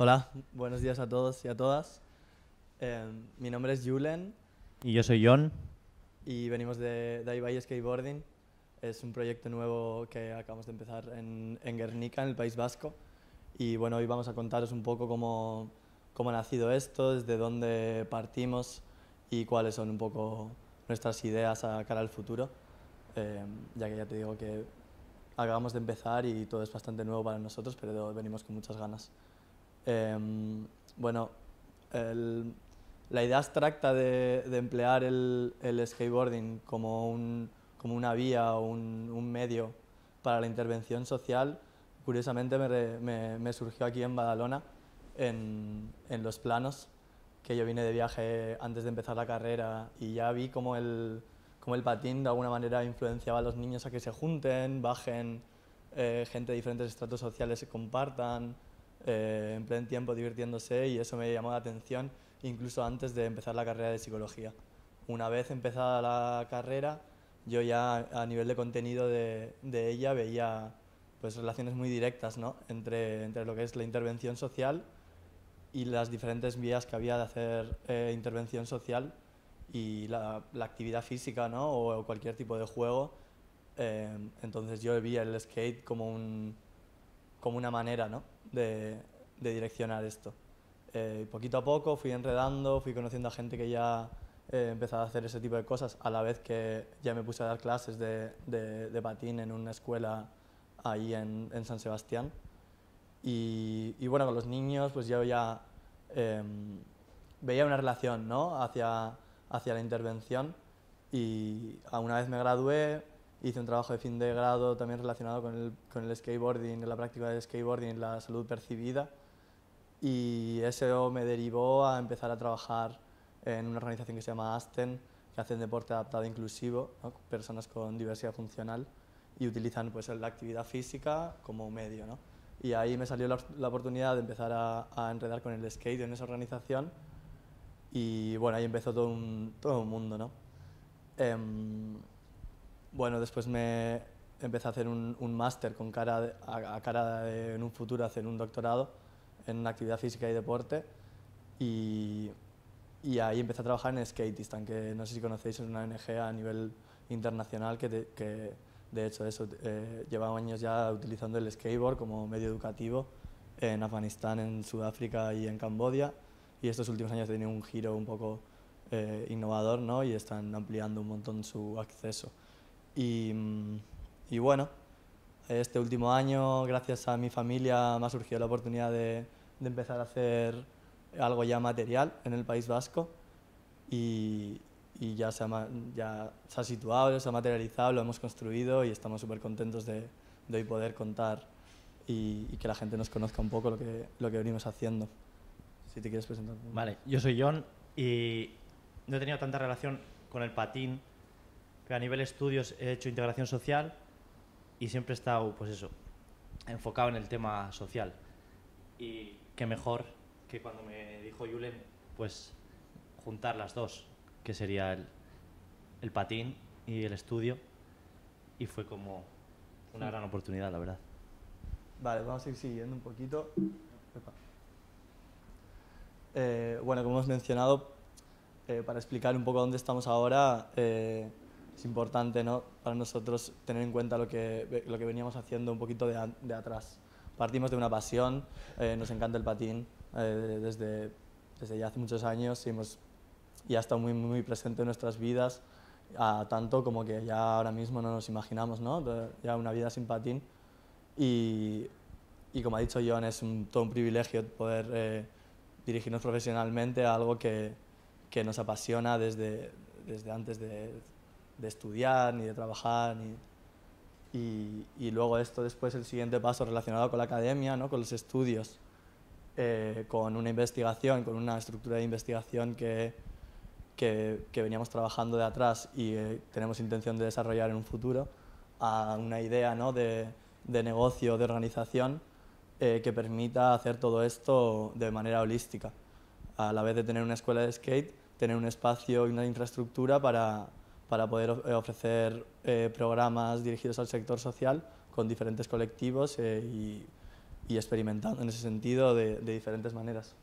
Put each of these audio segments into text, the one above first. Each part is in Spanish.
Hola, buenos días a todos y a todas. Mi nombre es Julen Y yo soy John. y venimos de iBay Skateboarding. Es un proyecto nuevo que acabamos de empezar en Guernica, en el País Vasco. Y bueno, hoy vamos a contaros un poco cómo ha nacido esto, desde dónde partimos y cuáles son un poco nuestras ideas a cara al futuro. Ya que ya te digo que acabamos de empezar y todo es bastante nuevo para nosotros, pero venimos con muchas ganas. Bueno, el- la idea abstracta de emplear el skateboarding como una vía o un medio para la intervención social, curiosamente me surgió aquí en Badalona, en Los Planos, que yo vine de viaje antes de empezar la carrera y ya vi cómo el patín de alguna manera influenciaba a los niños a que se junten, bajen, gente de diferentes estratos sociales se compartan, en pleno tiempo divirtiéndose, y eso me llamó la atención incluso antes de empezar la carrera de psicología. Una vez empezada la carrera, yo ya a nivel de contenido de ella veía pues relaciones muy directas, ¿no? Entre lo que es la intervención social y las diferentes vías que había de hacer intervención social y la actividad física, ¿no? O cualquier tipo de juego. Entonces yo vi el skate como una manera, ¿no? de direccionar esto. Poquito a poco fui enredando, fui conociendo a gente que ya empezaba a hacer ese tipo de cosas, a la vez que ya me puse a dar clases de patín en una escuela ahí en San Sebastián. Y bueno, con los niños pues yo ya eh, veía una relación, ¿no? hacia la intervención, y a una vez me gradué, hice un trabajo de fin de grado también relacionado con el skateboarding, la práctica del skateboarding, la salud percibida, y eso me derivó a empezar a trabajar en una organización que se llama ASTEN, que hacen deporte adaptado e inclusivo, ¿no? Personas con diversidad funcional, y utilizan pues la actividad física como medio, ¿no? Y ahí me salió la oportunidad de empezar a enredar con el skate en esa organización, y bueno, ahí empezó todo un mundo, ¿no? Em, bueno, después me empecé a hacer un máster con a cara de en un futuro hacer un doctorado en actividad física y deporte, y, y ahí empecé a trabajar en Skateistan, que no sé si conocéis, es una ONG a nivel internacional que de hecho eso, lleva años ya utilizando el skateboard como medio educativo en Afganistán, en Sudáfrica y en Camboya, y estos últimos años ha tenido un giro un poco innovador, ¿no? Y están ampliando un montón su acceso. Y, y bueno, este último año, gracias a mi familia, me ha surgido la oportunidad de empezar a hacer algo ya material en el País Vasco, y, y ya se ha situado, ya se ha materializado, lo hemos construido y estamos súper contentos de hoy poder contar y que la gente nos conozca un poco lo que venimos haciendo. Si te quieres presentar. Vale, yo soy John y no he tenido tanta relación con el patín, pero a nivel estudios he hecho integración social y siempre he estado, pues eso, enfocado en el tema social. Y qué mejor que cuando me dijo Julen, pues juntar las dos, que sería el patín y el estudio, y fue como una gran oportunidad, la verdad. Vale, vamos a ir siguiendo un poquito. Epa. Bueno, como hemos mencionado, para explicar un poco dónde estamos ahora, es importante, ¿no? Para nosotros tener en cuenta lo que veníamos haciendo un poquito de atrás. Partimos de una pasión, nos encanta el patín desde ya hace muchos años, y ha estado muy presente en nuestras vidas, tanto como que ya ahora mismo no nos imaginamos, ¿no? Ya una vida sin patín. Y, y como ha dicho John, es todo un privilegio poder dirigirnos profesionalmente a algo que nos apasiona desde antes de estudiar ni de trabajar. Y luego esto después, el siguiente paso relacionado con la academia, ¿no? Con los estudios, con una investigación, con una estructura de investigación que veníamos trabajando de atrás y tenemos intención de desarrollar en un futuro, a una idea, ¿no? de negocio, de organización, que permita hacer todo esto de manera holística. A la vez de tener una escuela de skate, tener un espacio y una infraestructura para poder ofrecer programas dirigidos al sector social con diferentes colectivos, y experimentando en ese sentido de diferentes maneras.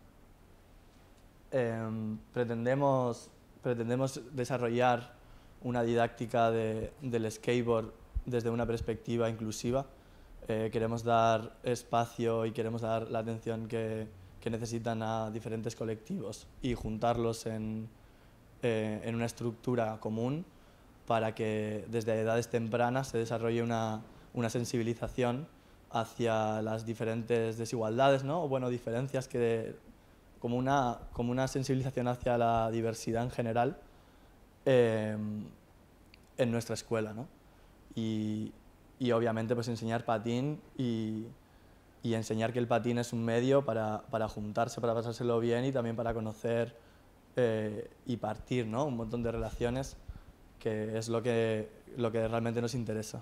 Pretendemos desarrollar una didáctica del skateboard desde una perspectiva inclusiva. Queremos dar espacio y queremos dar la atención que necesitan a diferentes colectivos y juntarlos en una estructura común para que desde edades tempranas se desarrolle una sensibilización hacia las diferentes desigualdades, ¿no? O bueno, diferencias como una sensibilización hacia la diversidad en general en nuestra escuela, ¿no? Y obviamente pues enseñar patín y enseñar que el patín es un medio para juntarse, para pasárselo bien y también para conocer y partir, ¿no? Un montón de relaciones, que es lo que realmente nos interesa.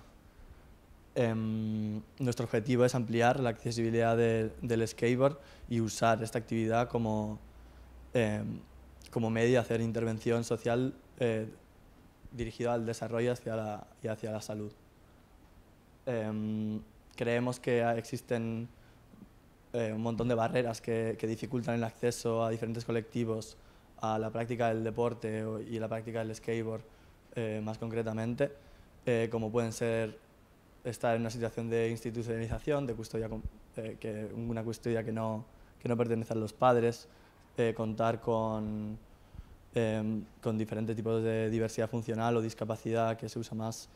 Nuestro objetivo es ampliar la accesibilidad del skateboard y usar esta actividad como medio de hacer intervención social dirigida al desarrollo y hacia la salud. Creemos que existen un montón de barreras que dificultan el acceso a diferentes colectivos a la práctica del deporte y la práctica del skateboard más concretamente, como pueden ser estar en una situación de institucionalización, de custodia, una custodia que no pertenece a los padres, contar con diferentes tipos de diversidad funcional o discapacidad que se usa más,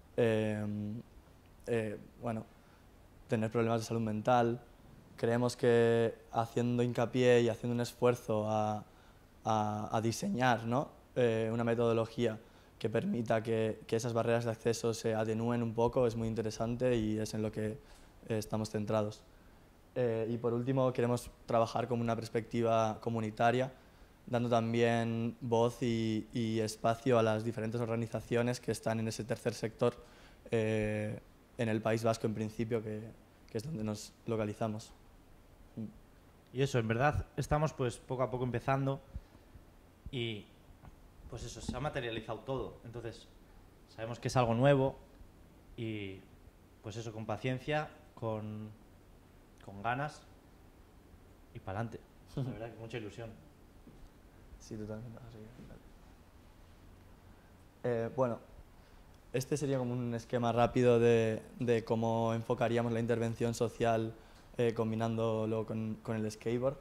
bueno, tener problemas de salud mental. Creemos que haciendo hincapié y haciendo un esfuerzo a diseñar, ¿no? Una metodología que permita que esas barreras de acceso se atenúen un poco es muy interesante y es en lo que estamos centrados. Y por último, queremos trabajar con una perspectiva comunitaria, dando también voz y espacio a las diferentes organizaciones que están en ese tercer sector en el País Vasco en principio, que es donde nos localizamos. Y eso, en verdad, estamos pues poco a poco empezando y pues eso, se ha materializado todo. Entonces, sabemos que es algo nuevo y pues eso, con paciencia, con ganas y para adelante. La verdad que mucha ilusión. Sí, totalmente. Bueno, este sería como un esquema rápido de cómo enfocaríamos la intervención social combinándolo con el skateboard.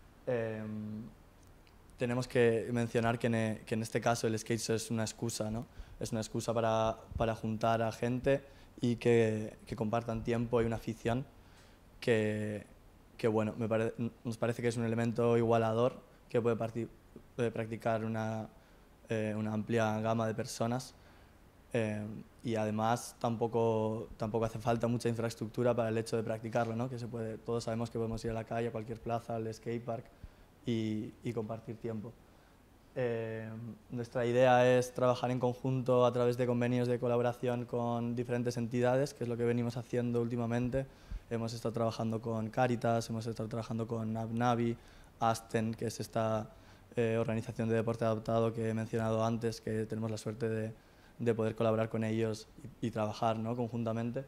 Tenemos que mencionar que en este caso el skate es una excusa, ¿no? Es una excusa para juntar a gente y que compartan tiempo y una afición que bueno, nos parece que es un elemento igualador que puede practicar una amplia gama de personas. Y además tampoco hace falta mucha infraestructura para el hecho de practicarlo, ¿no? Todos sabemos que podemos ir a la calle, a cualquier plaza, al skatepark y compartir tiempo. Nuestra idea es trabajar en conjunto a través de convenios de colaboración con diferentes entidades, que es lo que venimos haciendo últimamente. Hemos estado trabajando con Cáritas, hemos estado trabajando con ABNAVI, ASTEN, que es esta organización de deporte adaptado que he mencionado antes, que tenemos la suerte de poder colaborar con ellos y trabajar, ¿no? Conjuntamente.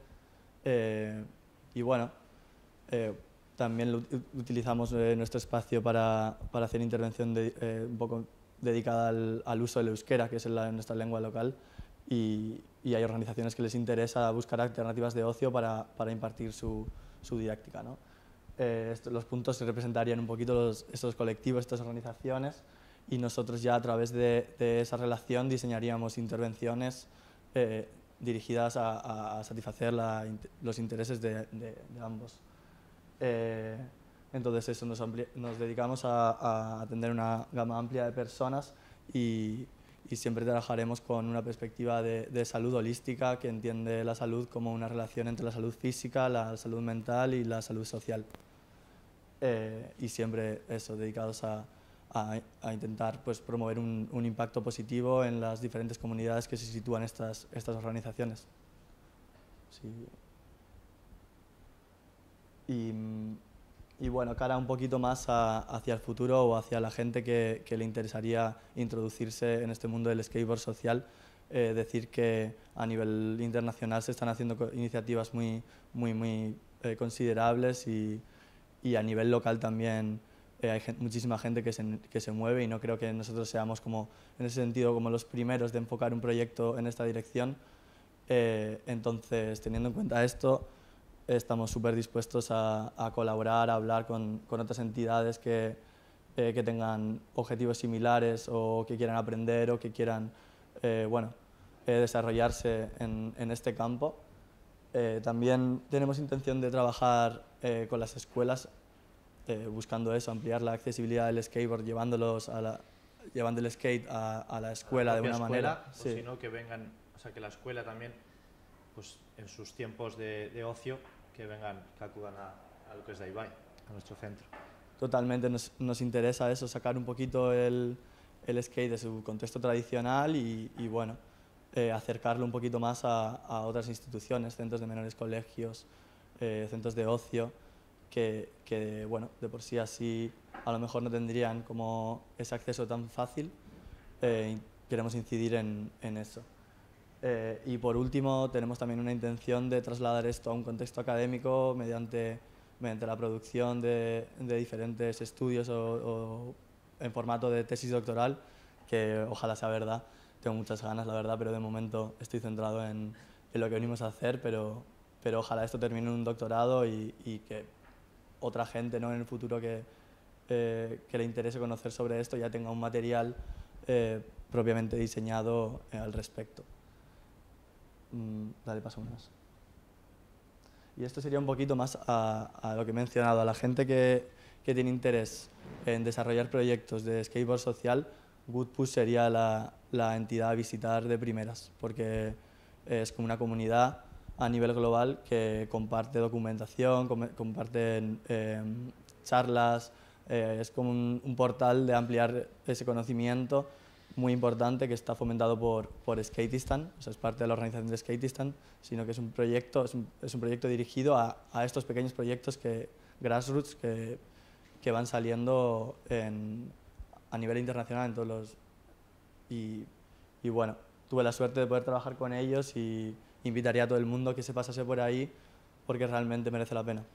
Y bueno, también utilizamos nuestro espacio para hacer intervención un poco dedicada al uso del euskera, que es nuestra lengua local, y hay organizaciones que les interesa buscar alternativas de ocio para impartir su didáctica, ¿no? Los puntos se representarían un poquito estos colectivos, estas organizaciones, y nosotros ya a través de esa relación diseñaríamos intervenciones dirigidas a satisfacer los intereses de ambos. Entonces eso, nos dedicamos a atender una gama amplia de personas y siempre trabajaremos con una perspectiva de salud holística que entiende la salud como una relación entre la salud física, la salud mental y la salud social. Y siempre eso, dedicados a intentar pues, promover un impacto positivo en las diferentes comunidades que se sitúan estas organizaciones. Sí. Y bueno, cara un poquito más hacia el futuro o hacia la gente que le interesaría introducirse en este mundo del skateboard social, decir que a nivel internacional se están haciendo iniciativas muy considerables y a nivel local también hay muchísima gente que se mueve y no creo que nosotros seamos como, en ese sentido, como los primeros de enfocar un proyecto en esta dirección. Entonces, teniendo en cuenta esto, estamos súper dispuestos a colaborar, a hablar con otras entidades que tengan objetivos similares o que quieran aprender o que quieran desarrollarse en este campo. También tenemos intención de trabajar con las escuelas buscando eso, ampliar la accesibilidad del skateboard, llevando el skate a la escuela de una manera. O si no, que vengan, o sea, que la escuela también, pues en sus tiempos de ocio, que vengan, que acudan a lo que es Daibai, a nuestro centro. Totalmente, nos interesa eso, sacar un poquito el skate de su contexto tradicional y bueno, acercarlo un poquito más a otras instituciones, centros de menores, colegios, centros de ocio, que bueno, de por sí así a lo mejor no tendrían como ese acceso tan fácil. Queremos incidir en eso. Y por último, tenemos también una intención de trasladar esto a un contexto académico mediante la producción de diferentes estudios o en formato de tesis doctoral, que ojalá sea verdad. Tengo muchas ganas, la verdad, pero de momento estoy centrado en lo que venimos a hacer, pero ojalá esto termine en un doctorado y que otra gente, ¿no?, en el futuro que le interese conocer sobre esto ya tenga un material propiamente diseñado al respecto. Dale, paso unas. Y esto sería un poquito más a lo que he mencionado, a la gente que tiene interés en desarrollar proyectos de skateboard social. Good Push sería la entidad a visitar de primeras, porque es como una comunidad a nivel global que comparte documentación, comparten charlas, es como un portal de ampliar ese conocimiento muy importante que está fomentado por Skateistan, o sea, es parte de la organización de Skateistan, sino que es un proyecto dirigido a estos pequeños proyectos grassroots que van saliendo a nivel internacional en todos los... Y bueno, tuve la suerte de poder trabajar con ellos y invitaría a todo el mundo que se pasase por ahí porque realmente merece la pena.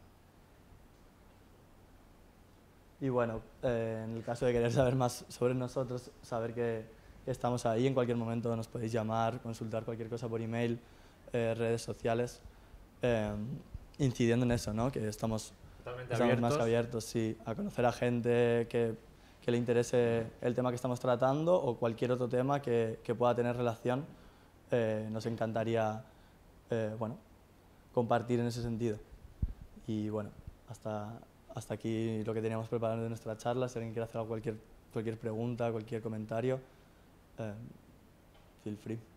Y bueno, en el caso de querer saber más sobre nosotros, saber que estamos ahí, en cualquier momento nos podéis llamar, consultar cualquier cosa por email, redes sociales, incidiendo en eso, ¿no?, que estamos más abiertos, sí, a conocer a gente que le interese el tema que estamos tratando o cualquier otro tema que pueda tener relación. Nos encantaría compartir en ese sentido. Y bueno, hasta aquí lo que teníamos preparado de nuestra charla. Si alguien quiere hacer cualquier pregunta, cualquier comentario, feel free.